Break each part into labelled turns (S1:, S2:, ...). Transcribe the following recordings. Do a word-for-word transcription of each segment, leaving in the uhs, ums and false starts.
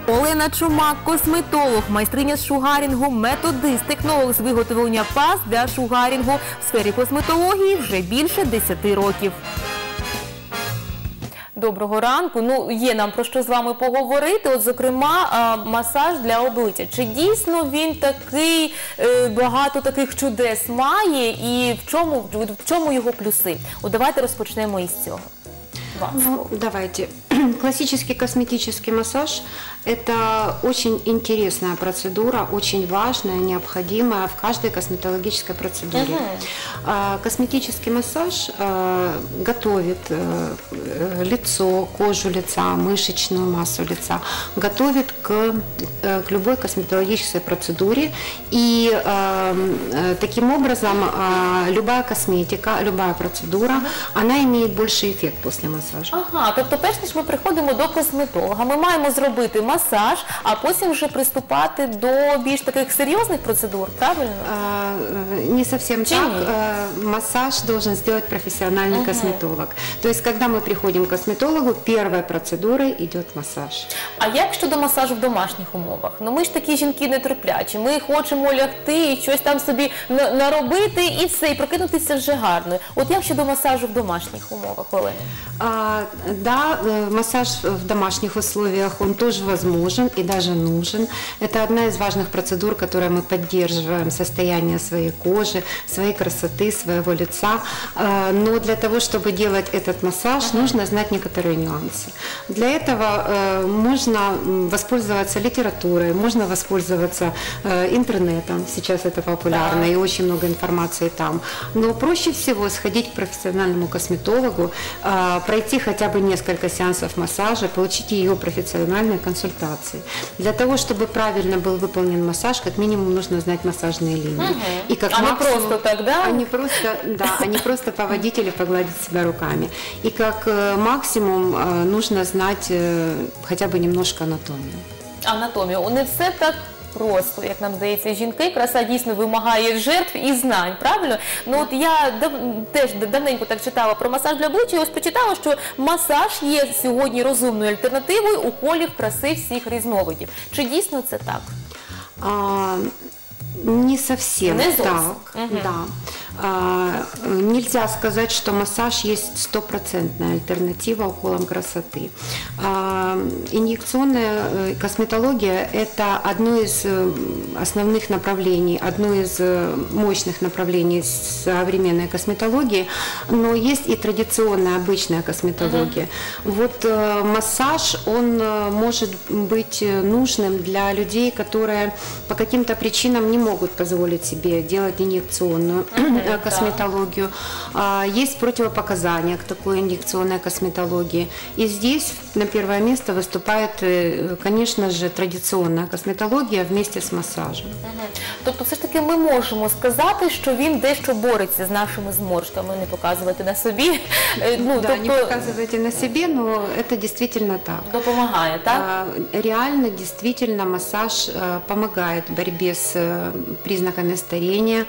S1: Олена Чумак – косметолог, майстриня з шугарінгу, методист, технолог з виготовлення паст для шугарінгу. В сфері косметології вже більше десяти років. Доброго ранку. Ну, є нам про що з вами поговорити. От, зокрема, масаж для обличчя. Чи дійсно він такий, багато таких чудес має і в чому, в чому його плюси? От давайте розпочнемо із цього.
S2: Ну, давайте. Классический косметический массаж – это очень интересная процедура, очень важная, необходимая в каждой косметологической процедуре. Uh-huh. Косметический массаж готовит лицо, кожу лица, мышечную массу лица, готовит к, к любой косметологической процедуре. И таким образом любая косметика, любая процедура, uh-huh. она имеет больший эффект после массажа.
S1: Ага, тобто перш ніж ми приходимо до косметолога, ми маємо зробити масаж, а потім вже приступати до більш таких серйозних процедур, правильно?
S2: А, не совсем
S1: Чи
S2: так.
S1: нет?
S2: Массаж должен сделать профессиональный угу. косметолог. То есть, когда мы приходим к косметологу, первой процедурой идет массаж.
S1: А як щодо масажу в домашніх умовах? Ну ми ж такі жінки нетерплячі, ми хочемо лягти і щось там собі наробити і все, і прокинутися вже гарно. От як щодо масажу в домашніх умовах, Олена?
S2: А, да, массаж в домашних условиях, он тоже возможен и даже нужен. Это одна из важных процедур, которой мы поддерживаем состояние своей кожи, своей красоты, своего лица. Но для того, чтобы делать этот массаж, uh-huh. нужно знать некоторые нюансы. Для этого можно воспользоваться литературой, можно воспользоваться интернетом. Сейчас это популярно uh-huh. и очень много информации там. Но проще всего сходить к профессиональному косметологу, пройти хотя бы несколько сеансов массажа, получить ее профессиональные консультации. Для того, чтобы правильно был выполнен массаж, как минимум нужно знать массажные линии. Угу.
S1: И как а максимум, не просто тогда?
S2: А не просто, да, а не просто поводить или погладить себя руками. И как максимум нужно знать хотя бы немножко анатомию.
S1: Анатомію. Не все так просто, як нам здається, жінки. Краса дійсно вимагає жертв і знань, правильно? Ну от я дав, теж давненько так читала про масаж для обличчя, і ось почитала, що масаж є сьогодні розумною альтернативою уколів краси всіх різновидів. Чи дійсно це так?
S2: А, не совсем
S1: не
S2: так.
S1: Угу.
S2: Да. А, нельзя сказать, что массаж есть стопроцентная альтернатива уколам красоты. А, инъекционная косметология – это одно из основных направлений, одно из мощных направлений современной косметологии, но есть и традиционная обычная косметология. Uh-huh. Вот э, массаж, он может быть нужным для людей, которые по каким-то причинам не могут позволить себе делать инъекционную uh-huh. косметологию. Да. Есть противопоказания к такой инъекционной косметологии. И здесь на первое место выступает, конечно же, традиционная косметология вместе с массажем.
S1: Угу. Тобто все ж таки ми можемо сказати, що він дещо бореться з нашими зморшками, не показувати на собі.
S2: Ну, да, тобто... не показывайте на себе, но это действительно так.
S1: Допомагає, так?
S2: Реально, действительно, массаж помогает в борьбе с признаками старения.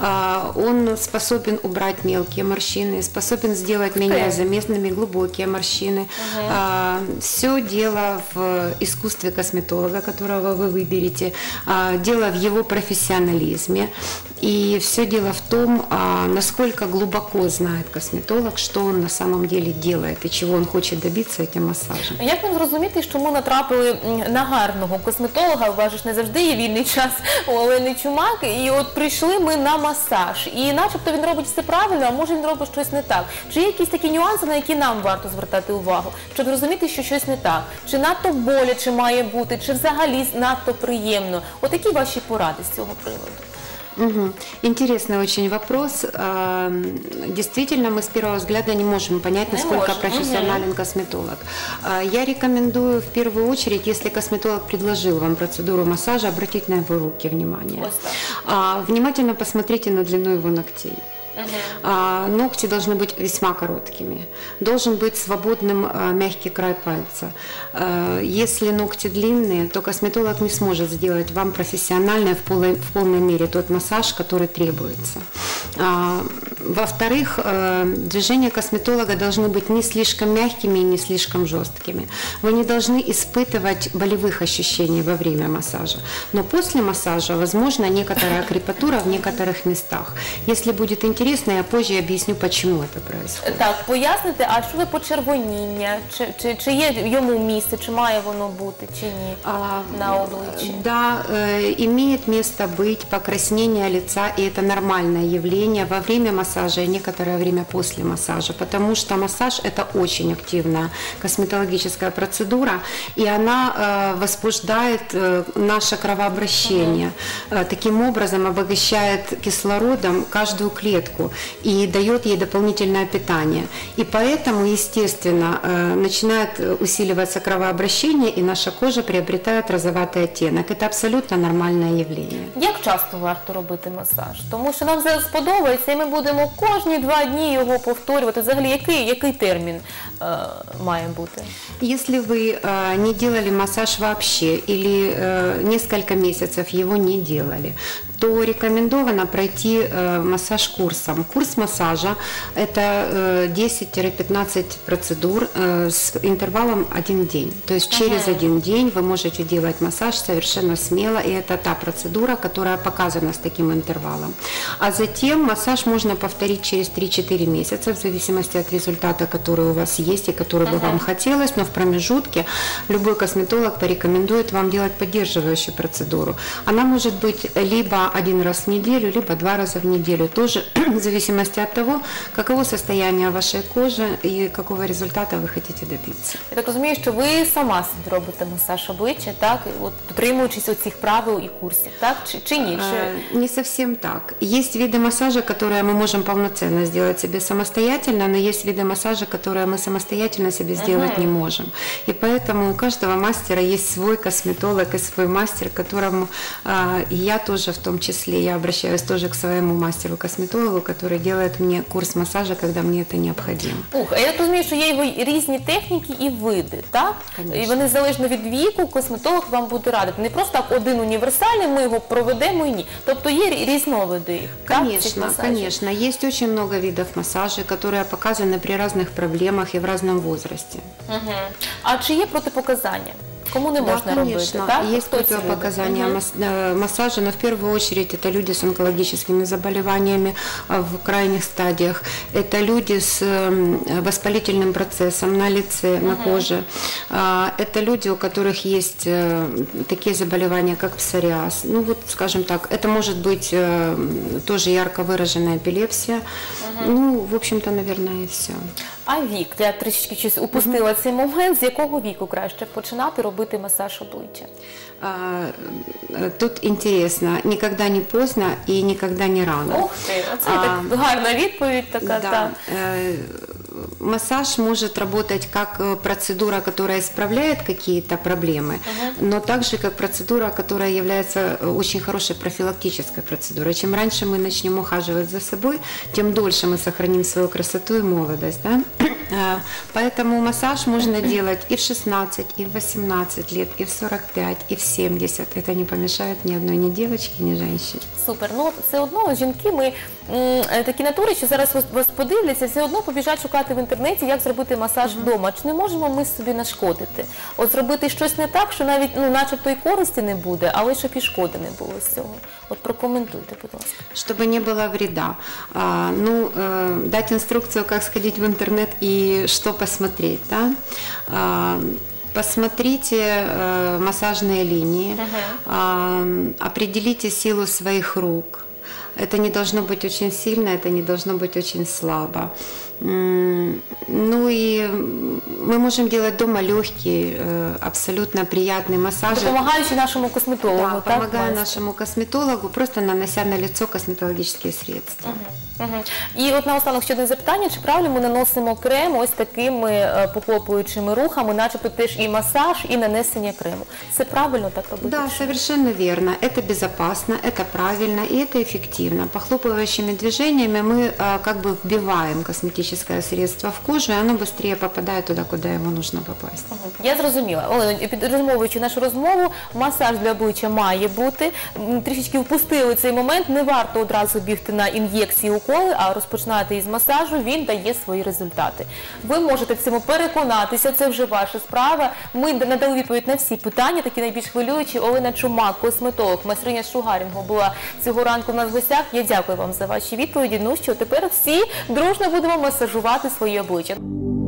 S2: Он способен убрать мелкие морщины, способен сделать менее заметными глубокие морщины. Uh-huh. Все дело в искусстве косметолога, которого вы выберете, дело в его профессионализме. И все дело в том, насколько глубоко знает косметолог, что он на самом деле делает и чего он хочет добиться этим массажем.
S1: Як нам зрозуміти, що ми натрапили на гарного косметолога, вважаєш, не завжди є вільний час у Олени Чумак, і от прийшли ми на масаж, і начебто він робить все правильно, а може він робить щось не так. Чи є якісь такі нюанси, на які нам варто звертати увагу, щоб зрозуміти, що щось не так? Чи надто боляче має бути, чи взагалі надто приємно? От які ваші поради з цього приводу?
S2: Угу. Интересный очень вопрос. Действительно, мы с первого взгляда не можем понять, насколько не профессионален угу. косметолог. Я рекомендую в первую очередь, если косметолог предложил вам процедуру массажа, обратить на его руки внимание. Внимательно посмотрите на длину его ногтей. А, ногти должны быть весьма короткими. Должен быть свободным а, мягкий край пальца. А, если ногти длинные, то косметолог не сможет сделать вам профессионально в полной, в полной мере тот массаж, который требуется. А, во-вторых, а, движения косметолога должны быть не слишком мягкими и не слишком жесткими. Вы не должны испытывать болевых ощущений во время массажа. Но после массажа возможно некоторая крепатура в некоторых местах. Если будет интересно, я позже объясню, почему это происходит.
S1: Так, поясните, а що ви почервоніння? Чи, чи, чи є йому місце, чи має воно бути, чи ні
S2: А,
S1: на обличчі?
S2: Да, э, имеет место быть покраснение лица, и это нормальное явление во время массажа и некоторое время после массажа, потому что массаж – это очень активная косметологическая процедура, и она э, возбуждает э, наше кровообращение, э, таким образом обогащает кислородом каждую клетку и дает ей дополнительное питание. И поэтому, естественно, э, начинает усиливаться кровообращение, и наша кожа приобретает розоватий оттенок. Это абсолютно нормальное явление.
S1: Як часто варто робити масаж? Тому що нам зараз сподобається, і ми будемо кожні два дні його повторювати. Взагалі, який, який термін е, має бути?
S2: Если вы э, не делали массаж вообще или э, несколько месяцев его не делали, то рекомендовано пройти э, массаж курсом. Курс массажа – это э, десять-пятнадцать процедур э, с интервалом один день. То есть через ага. один день вы можете делать массаж совершенно смело, и это та процедура, которая показана с таким интервалом. А затем массаж можно повторить через три-четыре месяца, в зависимости от результата, который у вас есть и который ага. бы вам хотелось, но в промежутке любой косметолог порекомендует вам делать поддерживающую процедуру. Она может быть либо один раз в неделю, либо два раза в неделю, тоже в зависимости от того, каково состояние вашей кожи и какого результата вы хотите добиться.
S1: Я так розумію, що ви сама собі робите масаж обличчя, так? От, дотримуючись оцих правил і курсів, так? Чи, чи ні? Чи...
S2: Не совсем так. Есть виды массажа, которые мы можем полноценно сделать себе самостоятельно, но есть виды массажа, которые мы самостоятельно себе сделать uh-huh. не можем. И поэтому у каждого мастера есть свой косметолог и свой мастер, которому а, я тоже в том числе, я обращаюсь тоже к своему мастеру-косметологу, который делает мне курс массажа, когда мне это необходимо.
S1: Ух, а я так розумію, що є його різні техніки і види, так? Конечно. І вони залежно від віку, косметолог вам буде радити. Не просто так один універсальний, ми його проведемо і ні. Тобто є різновиди їх,
S2: Конечно, конечно. Есть очень много видов массажей, которые показаны при разных проблемах и в разном возрасте.
S1: Угу. А чи є протипоказання? Кому не можно
S2: да, конечно.
S1: робити, так?
S2: Есть противопоказания угу. массажа, но в первую очередь это люди с онкологическими заболеваниями в крайних стадиях. Это люди с воспалительным процессом на лице, угу. на коже. Это люди, у которых есть такие заболевания, как псориаз. Ну вот, скажем так, это может быть тоже ярко выраженная эпилепсия. Угу. Ну, в общем-то, наверное, и все.
S1: А вік? Я трішечки щось упустила угу. цей момент. З якого віку краще починати робити масаж обличчя?
S2: Тут интересно, никогда не поздно и никогда не рано.
S1: Ух ти, оце а, так гарна відповідь така.
S2: Да,
S1: та.
S2: Массаж может работать как процедура, которая исправляет какие-то проблемы, uh-huh. но также как процедура, которая является очень хорошей профилактической процедурой. Чем раньше мы начнем ухаживать за собой, тем дольше мы сохраним свою красоту и молодость. Да? Поэтому массаж можно делать и в шестнадцать, и в восемнадцать лет, и в сорок пять, и в семьдесят. Это не помешает ни одной ни девочке, ни женщине.
S1: Супер. Ну, все одно, жінки, ми м, такі натури, що зараз вас, вас подивляться, все одно побіжать шукати в інтернеті, як зробити масаж mm-hmm. вдома. Чи не можемо ми собі нашкодити? От зробити щось не так, що навіть, ну, начебто і користі не буде, але щоб і шкоди не було з цього. От прокоментуйте, будь ласка.
S2: Чтобы не было вреда. А, ну, э, дать инструкцию, как сходить в интернет и что посмотреть, да? А, посмотрите э, массажные линии, uh-huh. э, определите силу своих рук. Это не должно быть очень сильно, это не должно быть очень слабо. Ну и мы можем делать дома легкий, абсолютно приятный массаж.
S1: Помогаючи нашему косметологу,
S2: да,
S1: так?
S2: Помогая нашему косметологу, просто нанося на лицо косметологические средства.
S1: Угу, угу. І от наостанок ще одне запитання, чи правильно ми наносимо крем ось такими похлопуючими рухами, начебто теж і масаж, і нанесення крему. Це правильно так робити?
S2: Да, совершенно верно. Это безопасно, это правильно и это эффективно. активно. Похлопывающими движениями мы а, как бы вбиваем косметическое средство в кожу, и оно быстрее попадает туда, куда ему нужно попасть.
S1: Я зрозуміла. Олено, підрозмовуючи нашу розмову, масаж для обличчя має бути. М, Трішечки впустили цей момент, не варто одразу бігти на ін'єкції, уколи, а розпочинати із масажу, він дає свої результати. Ви можете в цьому переконатися, це вже ваша справа. Ми надали відповідь на всі питання, такі найбільш хвилюючі. Олена Чумак, косметолог, майстриня шугарінгу, була цього ранку в нас в гостях. Я дякую вам за ваші відповіді. Ну що, тепер всі дружно будемо масажувати своє обличчя.